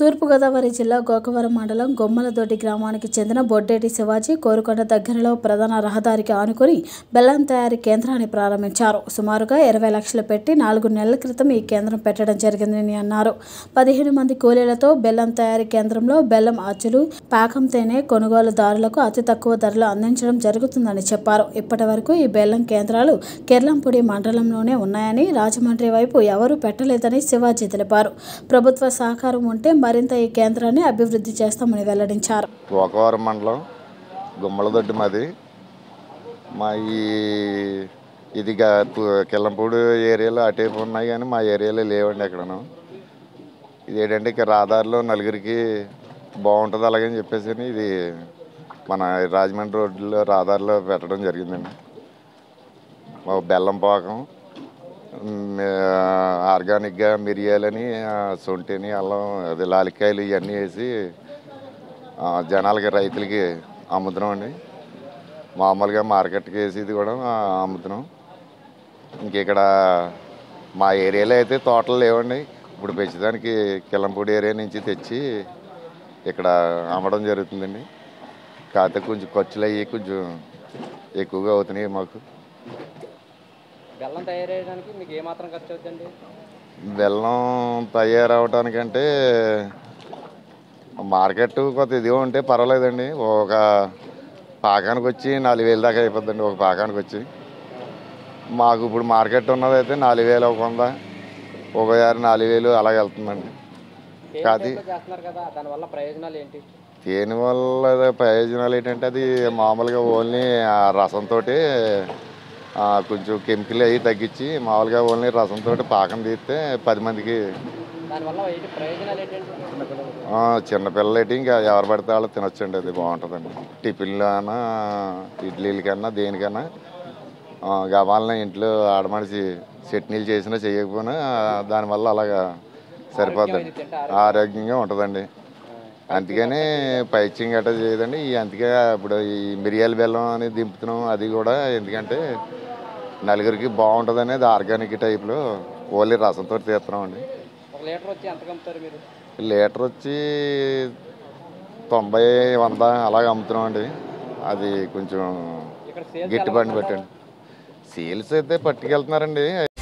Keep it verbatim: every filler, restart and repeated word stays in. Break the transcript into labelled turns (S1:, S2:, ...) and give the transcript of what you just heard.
S1: తూర్పుగోదావరి జిల్లా గోకవరం మండలం గొమ్మలదొడ్డి గ్రామానికి చెందిన బొడ్డేటి శివాజీ కోరుకొండ దగ్గరలో ప్రధాన రహదారికి ఆనుకుని బెల్లం తయారీ కేంద్రాన్ని ప్రారంభించారు. సుమారుగా ఇరవై లక్షలు పెట్టి నాలుగు నెలల క్రితం ఈ కేంద్రం పెట్టడం జరిగిందని అన్నారు. పదిహేను మంది కూలీలతో బెల్లం తయారీ కేంద్రంలో బెల్లం అచ్చులు, పాకం తేనె కొనుగోలుదారులకు అతి తక్కువ ధరలో అందించడం జరుగుతుందని చెప్పారు. ఇప్పటి వరకు ఈ బెల్లం కేంద్రాలు కిర్లంపూడి మండలంలోనే ఉన్నాయని, రాజమండ్రి వైపు ఎవరూ పెట్టలేదని శివాజీ తెలిపారు. ప్రభుత్వ సహకారం ఉంటే మరింత ఈ కేంద్రాన్ని అభివృద్ధి చేస్తామని వెల్లడించారు.
S2: గోకవరం మండలం గుమ్మలదొడ్డి మాది. మా ఈ ఇది కిర్లంపూడి ఏరియాలో అటేపు ఉన్నాయి కానీ మా ఏరియాలో లేవండి ఎక్కడను. ఇది ఏంటంటే ఇక రహదారిలో నలుగురికి బాగుంటుంది అలాగని చెప్పేసి ఇది మన రాజమండ్రి రోడ్లో రహదారిలో పెట్టడం జరిగిందండి. బెల్లం పాకం, ఆర్గానిక్గా మిరియాలని, సొంటిని, అల్లం, అది లాలికాయలు ఇవన్నీ వేసి జనాలకి రైతులకి అమ్ముతున్నాం అండి. మామూలుగా మార్కెట్కి వేసి ఇది కూడా అమ్ముతున్నాం. ఇంక ఇక్కడ మా ఏరియాలో అయితే తోటలు లేవండి. ఇప్పుడు పెంచడానికి కిర్లంపూడి ఏరియా నుంచి తెచ్చి ఇక్కడ అమ్మడం జరుగుతుందండి. కాకపోతే కొంచెం ఖర్చులు అయ్యి కొంచెం ఎక్కువగా అవుతున్నాయి మాకు.
S3: బెల్లం తయారయ్యడానికి మీకు ఏమాత్రం ఖర్చు అవుతుందండి?
S2: బెల్లం తయారవడానికంటే మార్కెట్ కొత్త ఇదిగా ఉంటే పర్వాలేదండి. ఒక పాకానికి వచ్చి నాలుగు వేలు దాకా అయిపోద్దండి. ఒక పాకానికి వచ్చి మాకు ఇప్పుడు మార్కెట్ ఉన్నదైతే నాలుగు వేలు ఒక వంద ఒకసారి నాలుగు వేలు అలాగే వెళ్తుందండి. కాదు
S3: దానివల్ల ప్రయోజనాలు ఏంటి?
S2: దీనివల్ల ప్రయోజనాలు ఏంటంటే అది మామూలుగా ఓన్లీ రసంతో కొంచెం కెమికల్ అవి తగ్గించి మామూలుగా ఓన్లీ రసంతో పాకం తీస్తే పది మందికి చిన్నపిల్లలు ఏంటి ఇంకా ఎవరు పడితే వాళ్ళు తినొచ్చండి. అది బాగుంటుందండి. టిఫిన్లు అన్నా ఇడ్లీలకన్నా దేనికన్నా గవాలన ఇంట్లో ఆడమనిషి చట్నీలు చేసినా చేయకపోయినా దానివల్ల అలాగా సరిపోద్దండి. ఆరోగ్యంగా ఉంటుందండి. అందుకని పైచ్యం గట్రా చేయదండి. అందుకే ఇప్పుడు ఈ మిరియాల బెల్లం అనేది దింపుతున్నాం. అది కూడా ఎందుకంటే నలుగురికి బాగుంటుంది అనేది ఆర్గానిక్ టైప్లో ఓన్లీ రసంతో తీస్తున్నాం అండి. లీటర్ వచ్చి తొంభై వంద అలాగే అమ్ముతున్నాం అండి. అది కొంచెం గిట్టుబాటు పెట్టండి. సేల్స్ అయితే పట్టుకెళ్తున్నారండి.